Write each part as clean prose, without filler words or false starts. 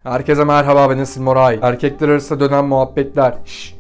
Herkese merhaba, ben Esin Moray. Erkekler arasında dönen muhabbetler.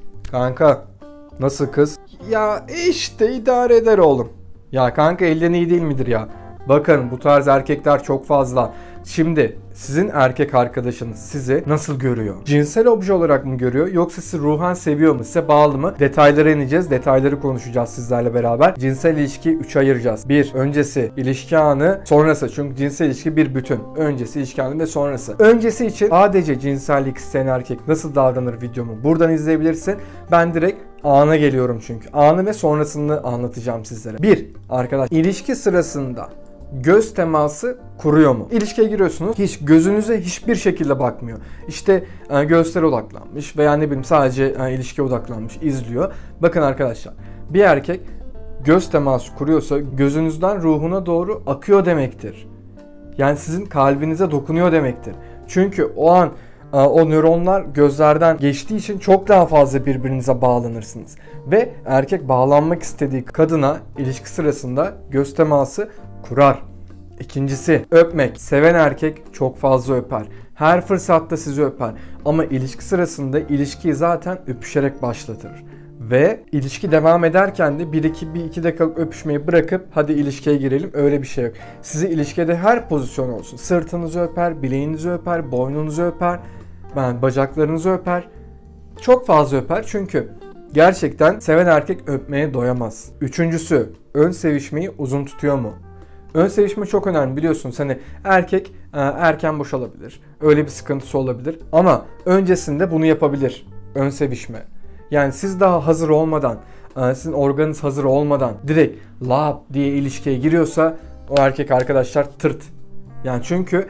Kanka, nasıl kız? Ya işte idare eder oğlum. Ya kanka, elden iyi değil midir ya? Bakın, bu tarz erkekler çok fazla. Şimdi sizin erkek arkadaşınız sizi nasıl görüyor? Cinsel obje olarak mı görüyor, yoksa sizi ruhen seviyor mu, size bağlı mı? Detaylara ineceğiz, detayları konuşacağız sizlerle beraber. Cinsel ilişkiyi 3'e ayıracağız. 1. Öncesi, ilişki anı, sonrası. Çünkü cinsel ilişki bir bütün. Öncesi, ilişki anı ve sonrası. Öncesi için sadece cinsellik isteyen erkek nasıl davranır videomu buradan izleyebilirsin. Ben direkt ana geliyorum çünkü. Anı ve sonrasını anlatacağım sizlere. 1. Arkadaş, ilişki sırasında göz teması kuruyor mu? İlişkiye giriyorsunuz. Hiç gözünüze hiçbir şekilde bakmıyor. İşte göğüslere odaklanmış veya ne bileyim sadece ilişkiye odaklanmış, izliyor. Bakın arkadaşlar, bir erkek göz teması kuruyorsa gözünüzden ruhuna doğru akıyor demektir. Yani sizin kalbinize dokunuyor demektir. Çünkü o an o nöronlar gözlerden geçtiği için çok daha fazla birbirinize bağlanırsınız. Ve erkek bağlanmak istediği kadına ilişki sırasında göz teması kurar. İkincisi, öpmek. Seven erkek çok fazla öper. Her fırsatta sizi öper. Ama ilişki sırasında ilişkiyi zaten öpüşerek başlatır. Ve ilişki devam ederken de bir iki dakikalık öpüşmeyi bırakıp hadi ilişkiye girelim, öyle bir şey yok. Sizi ilişkide her pozisyon olsun. Sırtınızı öper, bileğinizi öper, boynunuzu öper, bacaklarınızı öper. Çok fazla öper çünkü gerçekten seven erkek öpmeye doyamaz. Üçüncüsü, ön sevişmeyi uzun tutuyor mu? Ön sevişme çok önemli, biliyorsunuz. Hani erkek erken boşalabilir. Öyle bir sıkıntısı olabilir. Ama öncesinde bunu yapabilir. Ön sevişme. Yani siz daha hazır olmadan, sizin organınız hazır olmadan direkt lap diye ilişkiye giriyorsa o erkek arkadaşlar tırt. Yani çünkü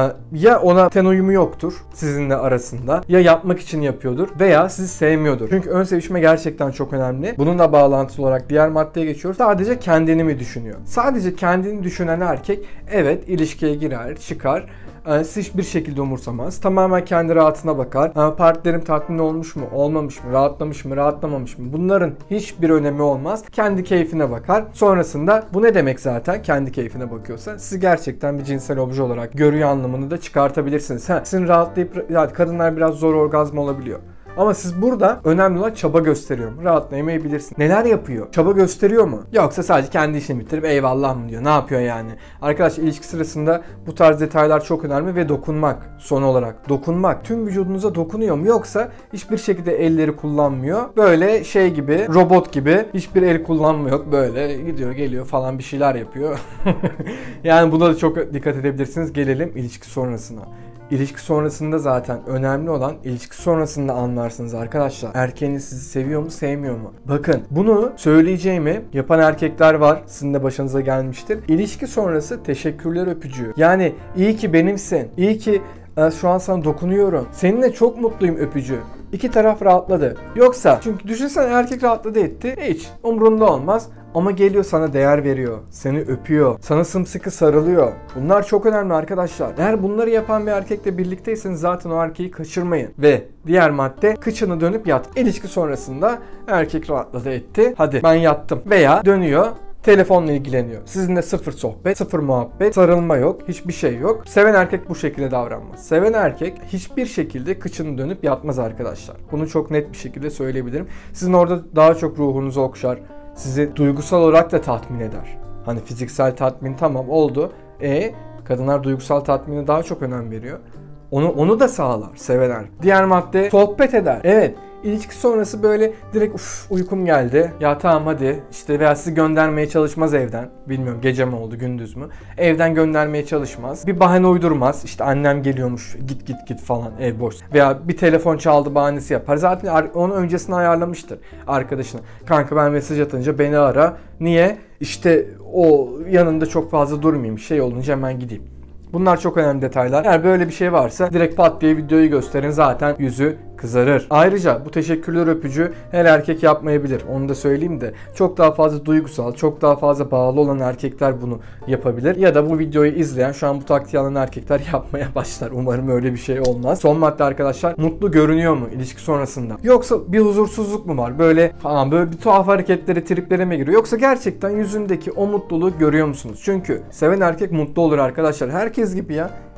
ya ona ten uyumu yoktur sizinle arasında, ya yapmak için yapıyordur veya sizi sevmiyordur. Çünkü ön sevişme gerçekten çok önemli. Bununla bağlantılı olarak diğer maddeye geçiyoruz. Sadece kendini mi düşünüyor? Sadece kendini düşünen erkek evet ilişkiye girer, çıkar. Sizi hiçbir şekilde umursamaz. Tamamen kendi rahatına bakar. Partnerim tatmin olmuş mu, olmamış mı, rahatlamış mı, rahatlamamış mı? Bunların hiçbir önemi olmaz. Kendi keyfine bakar. Sonrasında bu ne demek zaten? Kendi keyfine bakıyorsa sizi gerçekten bir cinsel obje olarak görüyor anlamını da çıkartabilirsiniz. Sizin rahatlayıp, yani kadınlar biraz zor orgazm olabiliyor. Ama siz burada önemli olan çaba gösteriyor mu? Rahatlayamayabilirsin. Neler yapıyor? Çaba gösteriyor mu? Yoksa sadece kendi işini bitirip eyvallah mı diyor? Ne yapıyor yani? Arkadaşlar, ilişki sırasında bu tarz detaylar çok önemli ve dokunmak. Son olarak dokunmak. Tüm vücudunuza dokunuyor mu? Yoksa hiçbir şekilde elleri kullanmıyor. Böyle şey gibi, robot gibi hiçbir el kullanmıyor. Böyle gidiyor geliyor falan bir şeyler yapıyor. Yani buna da çok dikkat edebilirsiniz. Gelelim ilişki sonrasına. İlişki sonrasında zaten önemli olan ilişki sonrasında anlarsınız arkadaşlar. Erkeğiniz sizi seviyor mu, sevmiyor mu? Bakın, bunu söyleyeceğimi yapan erkekler var. Sizin de başınıza gelmiştir. İlişki sonrası teşekkürler öpücüğü. Yani iyi ki benimsin. İyi ki şu an sana dokunuyorum. Seninle çok mutluyum öpücüğü. İki taraf rahatladı. Yoksa çünkü düşünsene, erkek rahatladı etti. Hiç umurunda olmaz. Ama geliyor sana değer veriyor. Seni öpüyor. Sana sımsıkı sarılıyor. Bunlar çok önemli arkadaşlar. Eğer bunları yapan bir erkekle birlikteyseniz zaten o erkeği kaçırmayın. Ve diğer madde, kıçını dönüp yat. İlişki sonrasında erkek rahatladı etti. Hadi ben yattım. Veya dönüyor, telefonla ilgileniyor. Sizinle sıfır sohbet, sıfır muhabbet, sarılma yok, hiçbir şey yok. Seven erkek bu şekilde davranmaz. Seven erkek hiçbir şekilde kıçını dönüp yatmaz arkadaşlar. Bunu çok net bir şekilde söyleyebilirim. Sizin orada daha çok ruhunuzu okşar. Sizi duygusal olarak da tatmin eder. Hani fiziksel tatmin tamam oldu. Kadınlar duygusal tatmine daha çok önem veriyor. Onu da sağlar seven erkek. Diğer madde, sohbet eder. Evet. İlişki sonrası böyle direkt uykum geldi. Ya tamam hadi işte, veya sizi göndermeye çalışmaz evden. Bilmiyorum gece mi oldu, gündüz mü? Evden göndermeye çalışmaz. Bir bahane uydurmaz. İşte annem geliyormuş, git falan, ev boş. Veya bir telefon çaldı bahanesi yapar. Zaten onu öncesine ayarlamıştır arkadaşına. Kanka ben mesaj atınca beni ara. Niye? İşte o yanında çok fazla durmayayım. Şey olunca hemen gideyim. Bunlar çok önemli detaylar. Eğer böyle bir şey varsa direkt pat diye videoyu gösterin, zaten yüzü kızarır. Ayrıca bu teşekkürler öpücüğü her erkek yapmayabilir. Onu da söyleyeyim de. Çok daha fazla duygusal, çok daha fazla bağlı olan erkekler bunu yapabilir. Ya da bu videoyu izleyen, şu an bu taktiği alan erkekler yapmaya başlar. Umarım öyle bir şey olmaz. Son madde arkadaşlar. Mutlu görünüyor mu ilişki sonrasında? Yoksa bir huzursuzluk mu var? Böyle bir tuhaf hareketlere, triplere mi giriyor? Yoksa gerçekten yüzündeki o mutluluğu görüyor musunuz? Çünkü seven erkek mutlu olur arkadaşlar. Herkes gibi ya.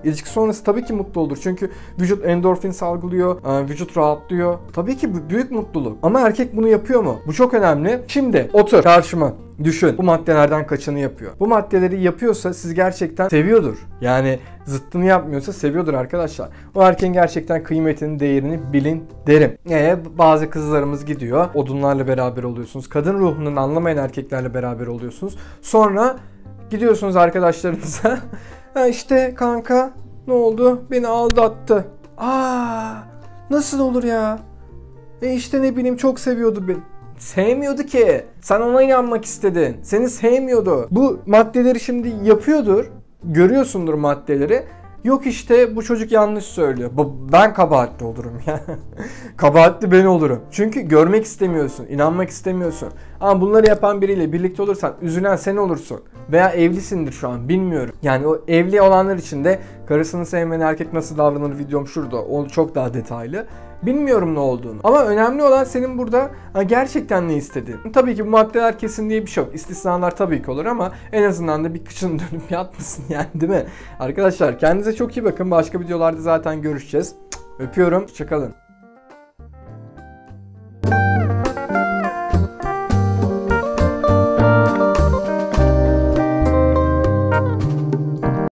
İlişki sonrası tabii ki mutlu olur. Çünkü vücut endorfin salgılıyor, vücut rahatlıyor. Tabii ki bu büyük mutluluk. Ama erkek bunu yapıyor mu? Bu çok önemli. Şimdi otur karşıma. Düşün. Bu maddelerden kaçını yapıyor? Bu maddeleri yapıyorsa siz gerçekten seviyordur. Yani zıttını yapmıyorsa seviyordur arkadaşlar. O erkeğin gerçekten kıymetini, değerini bilin derim. Bazı kızlarımız gidiyor. Odunlarla beraber oluyorsunuz. Kadın ruhundan anlamayan erkeklerle beraber oluyorsunuz. Sonra gidiyorsunuz arkadaşlarınıza. İşte kanka ne oldu? Beni aldattı. Nasıl olur ya? İşte ne bileyim çok seviyordu beni. Sevmiyordu ki. Sen ona inanmak istedin. Seni sevmiyordu. Bu maddeleri şimdi yapıyordur. Görüyorsundur maddeleri. Yok işte bu çocuk yanlış söylüyor. Ben kabahatli olurum ya. Kabahatli ben olurum. Çünkü görmek istemiyorsun, inanmak istemiyorsun. Ama bunları yapan biriyle birlikte olursan üzülen sen olursun. Veya evlisindir şu an bilmiyorum. Yani o evli olanlar için de karısını sevmeyen erkek nasıl davranır videom şurada. O çok daha detaylı. Bilmiyorum ne olduğunu. Ama önemli olan senin burada gerçekten ne istediğin. Tabii ki bu maddeler kesin diye bir şey yok. İstisnalar tabii ki olur ama en azından da bir kışın dönüp yatmasın yani, değil mi? Arkadaşlar kendinize çok iyi bakın. Başka videolarda zaten görüşeceğiz. Öpüyorum. Hoşça kalın.